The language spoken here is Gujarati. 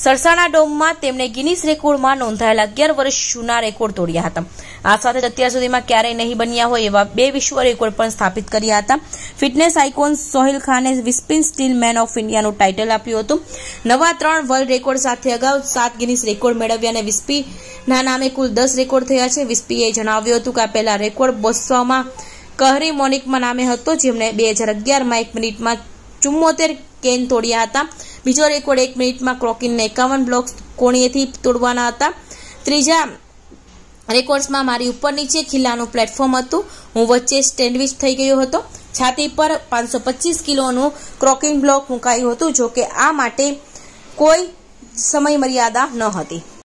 સરસાણા ડોમમાં તેમણે ગિનીસ રેકોર્ડમાં નોંધાયેલા 11 વર્ષ જૂના રેકોર્ડ તોડ્યા હતા। આ સાથે અત્યાર સુધીમાં ક્યારેય નહીં બન્યા હોય એવા 2 વિશ્વ રેકોર્ડ પણ સ્થાપિત કર્યા હતા। ફિટનેસ આઇકોન સોહેલ ખાને વિસ્પિન સ્ટીલ મેન ઓફ ઇન્ડિયાનું ટાઇટલ આપ્યું હતું। નવા 3 વર્લ્ડ રેકોર્ડ સાથે અગાઉ 7 ગિનીસ રેકોર્ડ મેળવ્યા અને વિસ્પીના નામે કુલ 10 રેકોર્ડ થયા છે। વિસ્પીએ જણાવ્યું હતું કે આ પહેલા રેકોર્ડ બોત્સવાના કહરી મોનિકમાં નામે હતો, જેમણે 2011માં 1 મિનિટમાં 74 કેન તોડ્યા હતા। બીજો રેકોર્ડ 1 મિનિટમાં ક્રોકિનને 51 બ્લોક્સ કોણીએથી તોડવાના હતા। ત્રીજા રેકોર્ડ્સમાં મારી ઉપર નીચે ખીલાનું પ્લેટફોર્મ હતું, હું વચ્ચે સેન્ડવિચ થઈ ગયો હતો। છાતી પર 525 કિલોનું ક્રોકિન બ્લોક મુકાયું હતું, જો કે આ માટે કોઈ સમય મર્યાદા ન હતી।